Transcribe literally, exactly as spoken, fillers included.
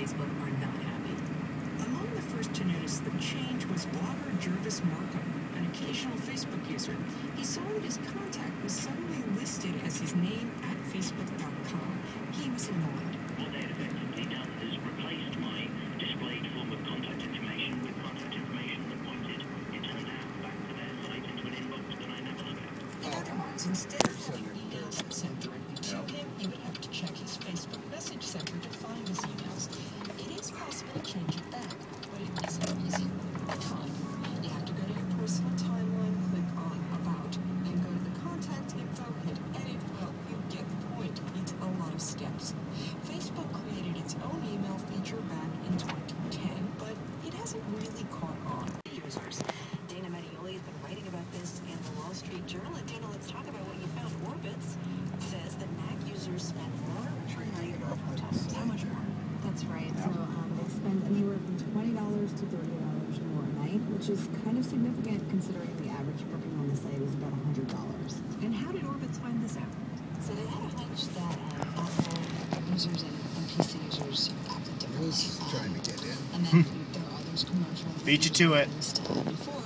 Facebook are not happy. Among the first to notice the change was blogger Jervis Markham, an occasional Facebook user. He saw that his contact was suddenly listed as his name at facebook dot com. He was annoyed. What they had effectively done is replaced my displayed form of contact information with contact information that pointed, it turned out, back to their site into an inbox that I never look at. In other words, instead of having emails sent directly to him, he would have to check his Facebook message center to find his emails. It is possible to change it back, but it isn't easy. Fine. You have to go to your personal timeline, click on About, then go to the contact info, hit Edit. Well, you get the point. It's a lot of steps. Facebook created its own email feature back in twenty ten, but it hasn't really caught on. Users. Dana Mattioli has been writing about this in the Wall Street Journal. And Dana, let's talk about what you found. Orbitz says that Mac users spend more per night on hotels. How much more? That's right. So um, they spend anywhere from twenty dollars to thirty dollars more a night, which is kind of significant considering the average booking on the site is about one hundred dollars. And how did Orbitz find this out? So they had a hunch that um, Apple users and, and P C users acted differently. Who's trying to get in? And then there are those commercials. Beat you to it. Before